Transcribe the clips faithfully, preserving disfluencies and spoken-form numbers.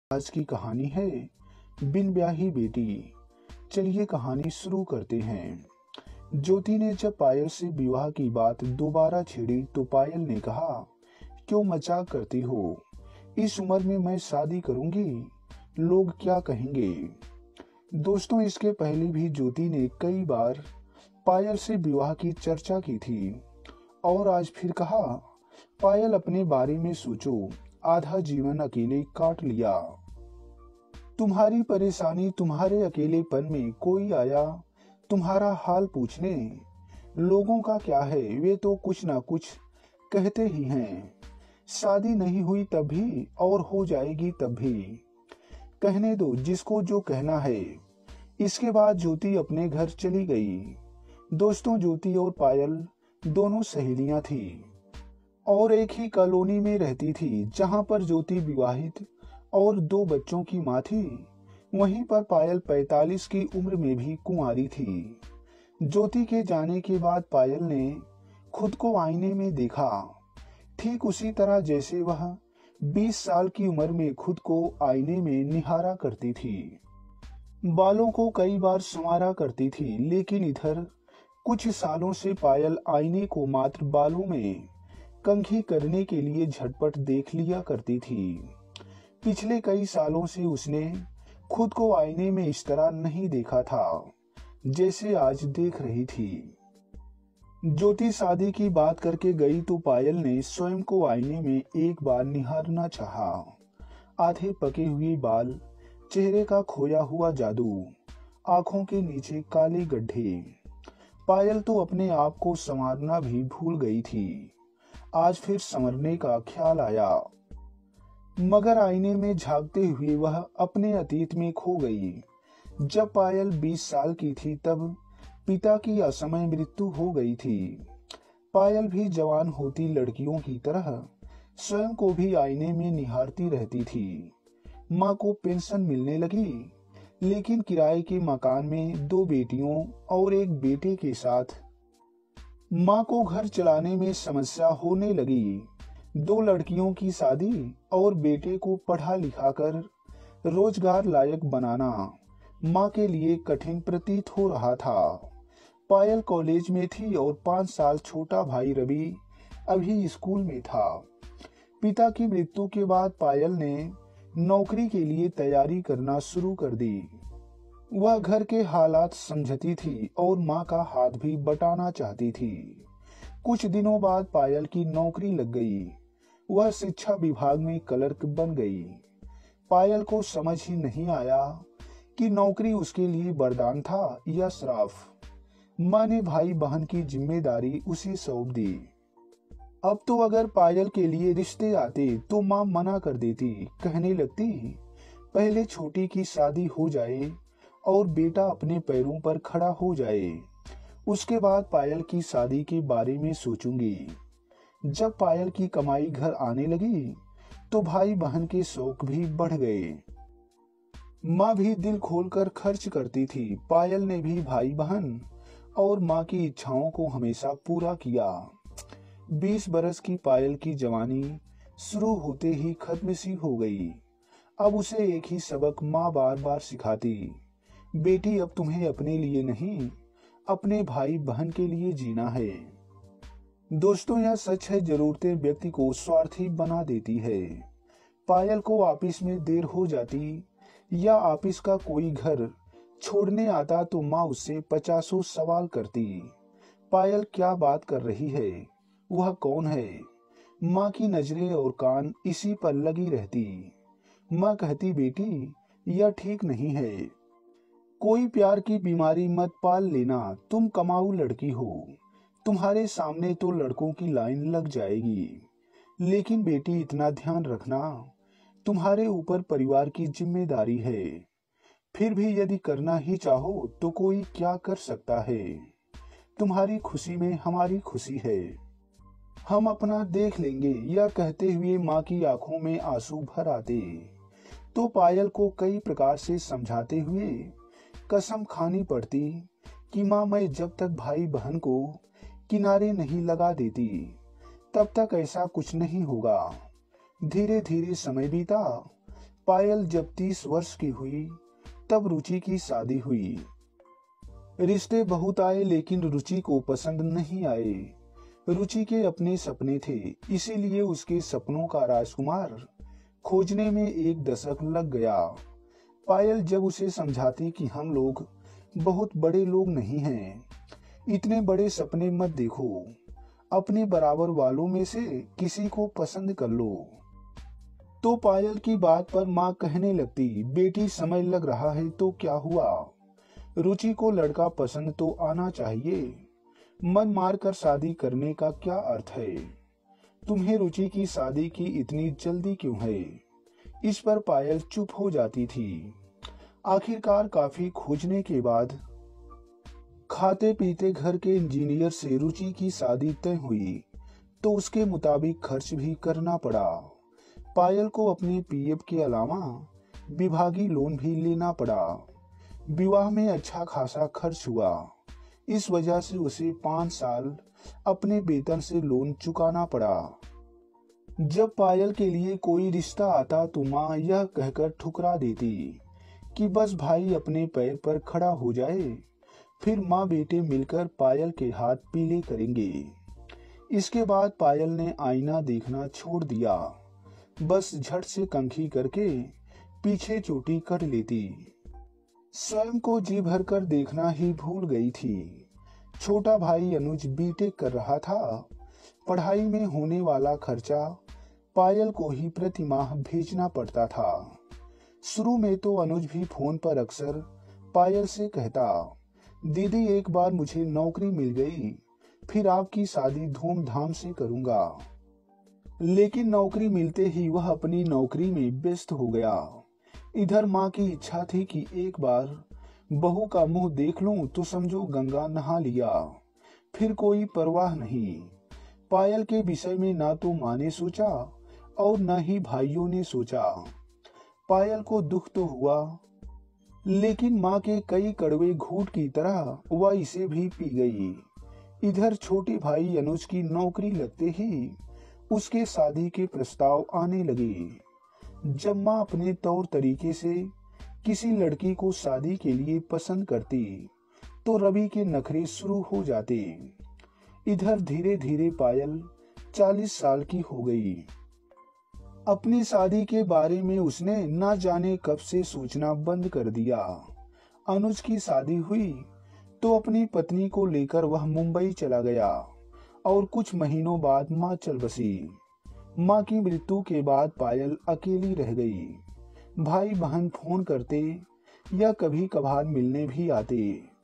आज की कहानी है बिन ब्याही बेटी। चलिए कहानी शुरू करते हैं। ज्योति ने जब पायल से विवाह की बात दोबारा छेड़ी तो पायल ने कहा, क्यों मजाक करती हो? इस उम्र में मैं शादी करूंगी, लोग क्या कहेंगे? दोस्तों, इसके पहले भी ज्योति ने कई बार पायल से विवाह की चर्चा की थी और आज फिर कहा, पायल अपने बारे में सोचो, आधा जीवन अकेले काट लिया। तुम्हारी परेशानी, तुम्हारे अकेलेपन में कोई आया तुम्हारा हाल पूछने? लोगों का क्या है, वे तो कुछ ना कुछ कहते ही हैं। शादी नहीं हुई तब भी और हो जाएगी तब भी, कहने दो जिसको जो कहना है। इसके बाद ज्योति अपने घर चली गई। दोस्तों, ज्योति और पायल दोनों सहेलियां थी और एक ही कॉलोनी में रहती थी। जहां पर ज्योति विवाहित और दो बच्चों की मां थी, वहीं पर पायल पैतालीस की उम्र में भी कुंवारी थी। ज्योति के जाने के बाद पायल ने खुद को आईने में देखा, ठीक उसी तरह जैसे वह बीस साल की उम्र में खुद को आईने में निहारा करती थी। बालों को कई बार संवारा करती थी, लेकिन इधर कुछ सालों से पायल आईने को मात्र बालों में कंघी करने के लिए झटपट देख लिया करती थी। पिछले कई सालों से उसने खुद को आईने में इस तरह नहीं देखा था जैसे आज देख रही थी। ज्योति शादी की बात करके गई तो पायल ने स्वयं को आईने में एक बार निहारना चाहा। आधे पके हुए बाल, चेहरे का खोया हुआ जादू, आंखों के नीचे काले गड्ढे। पायल तो अपने आप को संवारना भी भूल गई थी। आज फिर संवरने का ख्याल आया, मगर आईने में झांकते हुए वह अपने अतीत में खो गई। जब पायल बीस साल की थी तब पिता की असमय मृत्यु हो गई थी। पायल भी जवान होती लड़कियों की तरह स्वयं को भी आईने में निहारती रहती थी। माँ को पेंशन मिलने लगी, लेकिन किराए के मकान में दो बेटियों और एक बेटे के साथ माँ को घर चलाने में समस्या होने लगी। दो लड़कियों की शादी और बेटे को पढ़ा लिखा कर रोजगार लायक बनाना माँ के लिए कठिन प्रतीत हो रहा था। पायल कॉलेज में थी और पांच साल छोटा भाई रवि अभी स्कूल में था। पिता की मृत्यु के बाद पायल ने नौकरी के लिए तैयारी करना शुरू कर दी। वह घर के हालात समझती थी और माँ का हाथ भी बटाना चाहती थी। कुछ दिनों बाद पायल की नौकरी लग गई। वह शिक्षा विभाग में क्लर्क बन गई। पायल को समझ ही नहीं आया कि नौकरी उसके लिए वरदान था या श्राप। माँ ने भाई बहन की जिम्मेदारी उसे सौंप दी। अब तो अगर पायल के लिए रिश्ते आते तो माँ मना कर देती, कहने लगती, पहले छोटी की शादी हो जाए और बेटा अपने पैरों पर खड़ा हो जाए, उसके बाद पायल की शादी के बारे में सोचूंगी। जब पायल की कमाई घर आने लगी तो भाई बहन के शौक भी बढ़ गए। माँ भी दिल खोलकर खर्च करती थी। पायल ने भी भाई बहन और माँ की इच्छाओं को हमेशा पूरा किया। बीस बरस की पायल की जवानी शुरू होते ही खत्म सी हो गई। अब उसे एक ही सबक माँ बार बार सिखाती, बेटी अब तुम्हें अपने लिए नहीं, अपने भाई बहन के लिए जीना है। दोस्तों, यह सच है, जरूरतें व्यक्ति को स्वार्थी बना देती है। पायल को ऑफिस में देर हो जाती या ऑफिस का कोई घर छोड़ने आता तो माँ उससे पचासों सवाल करती। पायल क्या बात कर रही है, वह कौन है? माँ की नजरें और कान इसी पर लगी रहती। माँ कहती, बेटी यह ठीक नहीं है, कोई प्यार की बीमारी मत पाल लेना, तुम कमाऊ लड़की हो, तुम्हारे सामने तो लड़कों की लाइन लग जाएगी। लेकिन बेटी इतना ध्यान रखना, तुम्हारे ऊपर परिवार की जिम्मेदारी है। फिर भी यदि करना ही चाहो तो कोई क्या कर सकता है। तुम्हारी खुशी में हमारी खुशी है, हम अपना देख लेंगे। यह कहते हुए माँ की आंखों में आंसू भर आते तो पायल को कई प्रकार से समझाते हुए कसम खानी पड़ती कि माँ, मैं जब तक भाई बहन को किनारे नहीं लगा देती तब तक ऐसा कुछ नहीं होगा। धीरे धीरे समय बीता। पायल जब तीस वर्ष की हुई तब रुचि की शादी हुई। रिश्ते बहुत आए लेकिन रुचि को पसंद नहीं आए। रुचि के अपने सपने थे, इसीलिए उसके सपनों का राजकुमार खोजने में एक दशक लग गया। पायल जब उसे समझाती कि हम लोग बहुत बड़े लोग नहीं हैं, इतने बड़े सपने मत देखो, अपने बराबर वालों में से किसी को पसंद कर लो, तो पायल की बात पर माँ कहने लगती, बेटी समय लग रहा है तो क्या हुआ, रुचि को लड़का पसंद तो आना चाहिए, मन मार कर शादी करने का क्या अर्थ है, तुम्हें रुचि की शादी की इतनी जल्दी क्यों है। इस पर पायल चुप हो जाती थी। आखिरकार काफी खोजने के बाद खाते पीते घर के इंजीनियर से रुचि की शादी तय हुई, तो उसके मुताबिक खर्च भी करना पड़ा। पायल को अपने पीएफ के अलावा विभागीय लोन भी लेना पड़ा। विवाह में अच्छा खासा खर्च हुआ, इस वजह से उसे पाँच साल अपने वेतन से लोन चुकाना पड़ा। जब पायल के लिए कोई रिश्ता आता तो माँ यह कहकर ठुकरा देती कि बस भाई अपने पैर पर खड़ा हो जाए, फिर माँ बेटे मिलकर पायल के हाथ पीले करेंगे। इसके बाद पायल ने आईना देखना छोड़ दिया, बस झट से कंघी करके पीछे चोटी कर लेती। स्वयं को जी भर कर देखना ही भूल गई थी। छोटा भाई अनुज बीटेक कर रहा था। पढ़ाई में होने वाला खर्चा पायल को ही प्रति माह भेजना पड़ता था। शुरू में तो अनुज भी फोन पर अक्सर पायल से कहता, दीदी एक बार मुझे नौकरी मिल गई, फिर आपकी शादी धूमधाम से करूंगा। लेकिन नौकरी मिलते ही वह अपनी नौकरी में व्यस्त हो गया। इधर माँ की इच्छा थी कि एक बार बहू का मुंह देख लूं तो समझो गंगा नहा लिया, फिर कोई परवाह नहीं। पायल के विषय में ना तो माँ ने सोचा और न ही भाइयों ने सोचा। पायल को दुख तो हुआ, लेकिन माँ के कई कड़वे घूंट की तरह वह इसे भी पी गई। इधर छोटे भाई अनुज की नौकरी लगते ही उसके शादी के प्रस्ताव आने लगे। जब माँ अपने तौर तरीके से किसी लड़की को शादी के लिए पसंद करती तो रवि के नखरे शुरू हो जाते। इधर धीरे धीरे पायल चालीस साल की हो गई। अपनी शादी के बारे में उसने ना जाने कब से सोचना बंद कर दिया। अनुज की शादी हुई तो अपनी पत्नी को लेकर वह मुंबई चला गया और कुछ महीनों बाद माँ चल बसी। माँ की मृत्यु के बाद पायल अकेली रह गई। भाई बहन फोन करते या कभी कभार मिलने भी आते,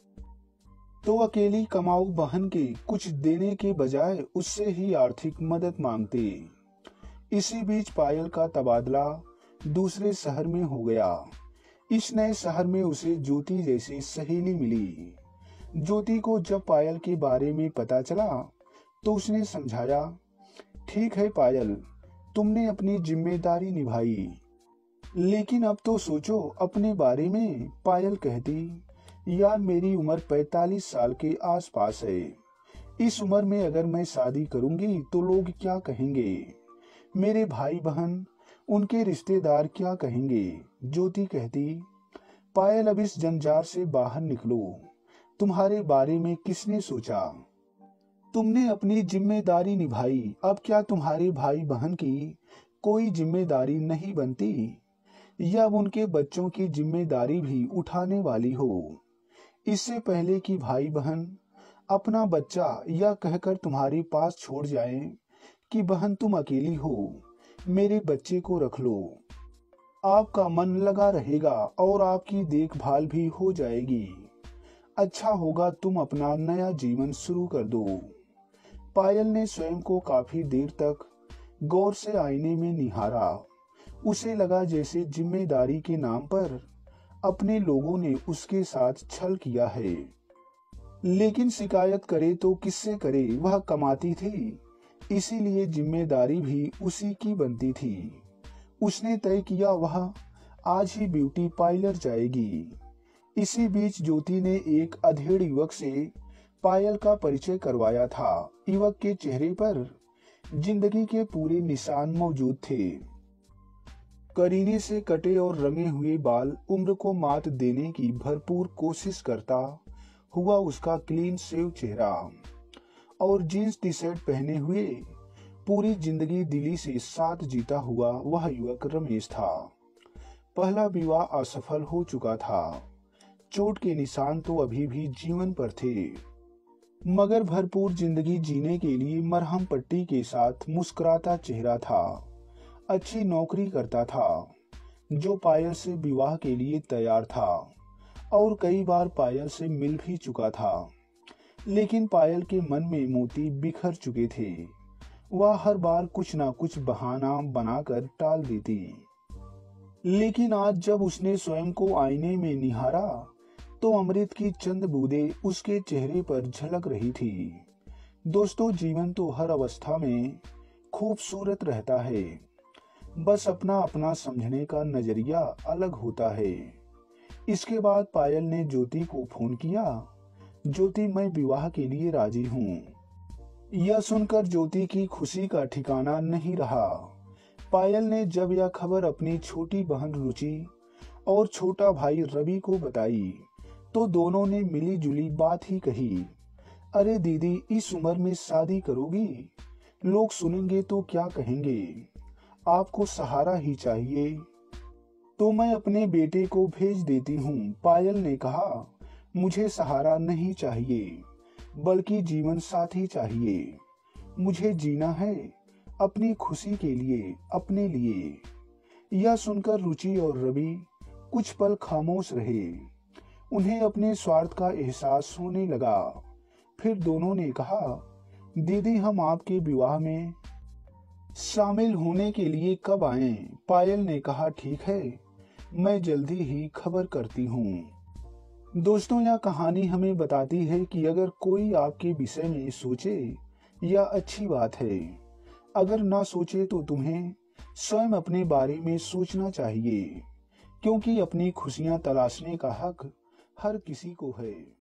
तो अकेली कमाऊ बहन के कुछ देने के बजाय उससे ही आर्थिक मदद मांगते। इसी बीच पायल का तबादला दूसरे शहर में हो गया। इस नए शहर में उसे ज्योति जैसी सहेली मिली। ज्योति को जब पायल के बारे में पता चला तो उसने समझाया, ठीक है पायल, तुमने अपनी जिम्मेदारी निभाई, लेकिन अब तो सोचो अपने बारे में। पायल कहती, यार मेरी उम्र पैंतालीस साल के आसपास है। इस उम्र में अगर मैं शादी करूंगी तो लोग क्या कहेंगे, मेरे भाई बहन, उनके रिश्तेदार क्या कहेंगे। ज्योति कहती, पायल अब इस जंजार से बाहर निकलो, तुम्हारे बारे में किसने सोचा, तुमने अपनी जिम्मेदारी निभाई, अब क्या तुम्हारे भाई बहन की कोई जिम्मेदारी नहीं बनती, या उनके बच्चों की जिम्मेदारी भी उठाने वाली हो। इससे पहले कि भाई बहन अपना बच्चा यह कहकर तुम्हारे पास छोड़ जाएं कि बहन तुम अकेली हो, मेरे बच्चे को रख लो, आपका मन लगा रहेगा और आपकी देखभाल भी हो जाएगी। अच्छा होगा तुम अपना नया जीवन शुरू कर दो। पायल ने स्वयं को काफी देर तक गौर से आईने में निहारा। उसे लगा जैसे जिम्मेदारी के नाम पर अपने लोगों ने उसके साथ छल किया है। लेकिन शिकायत करे तो किससे करे, वह कमाती थी, इसीलिए जिम्मेदारी भी उसी की बनती थी। उसने तय किया वह आज ही ब्यूटी पार्लर जाएगी। इसी बीच ज्योति ने एक अधेड़ युवक से पायल का परिचय करवाया था। युवक के चेहरे पर जिंदगी के पूरे निशान मौजूद थे। करीने से कटे और रंगे हुए बाल उम्र को मात देने की भरपूर कोशिश करता हुआ उसका क्लीन शेव चेहरा और जीन्स टी शर्ट पहने हुए पूरी जिंदगी दिल्ली से साथ जीता हुआ वह युवक रमेश था। पहला विवाह असफल हो चुका था। चोट के निशान तो अभी भी जीवन पर थे, मगर भरपूर जिंदगी जीने के लिए मरहम पट्टी के साथ मुस्कुराता चेहरा था। अच्छी नौकरी करता था, जो पायल से विवाह के लिए तैयार था और कई बार पायल से मिल भी चुका था, लेकिन पायल के मन में मोती बिखर चुके थे। वह हर बार कुछ ना कुछ बहाना बनाकर टाल देती, लेकिन आज जब उसने स्वयं को आईने में निहारा तो अमृत की चंद बूंदें उसके चेहरे पर झलक रही थी। दोस्तों, जीवन तो हर अवस्था में खूबसूरत रहता है, बस अपना अपना समझने का नजरिया अलग होता है। इसके बाद पायल ने ज्योति को फोन किया। ज्योति, मैं विवाह के लिए राजी हूँ। यह सुनकर ज्योति की खुशी का ठिकाना नहीं रहा। पायल ने जब यह खबर अपनी छोटी बहन रुचि और छोटा भाई रवि को बताई तो दोनों ने मिली जुली बात ही कही। अरे दीदी, इस उम्र में शादी करोगी? लोग सुनेंगे तो क्या कहेंगे? आपको सहारा ही चाहिए। तो मैं अपने बेटे को भेज देती हूँ। पायल ने कहा, मुझे सहारा नहीं चाहिए, बल्कि जीवन साथी चाहिए। मुझे जीना है अपनी खुशी के लिए, अपने लिए। यह सुनकर रुचि और रवि कुछ पल खामोश रहे। उन्हें अपने स्वार्थ का एहसास होने लगा। फिर दोनों ने कहा, दीदी, हम आपके विवाह में शामिल होने के लिए कब आएं? पायल ने कहा, ठीक है, मैं जल्दी ही खबर करती हूँ। दोस्तों, यह कहानी हमें बताती है कि अगर कोई आपके विषय में सोचे यह अच्छी बात है, अगर ना सोचे तो तुम्हें स्वयं अपने बारे में सोचना चाहिए, क्योंकि अपनी खुशियां तलाशने का हक हर किसी को है।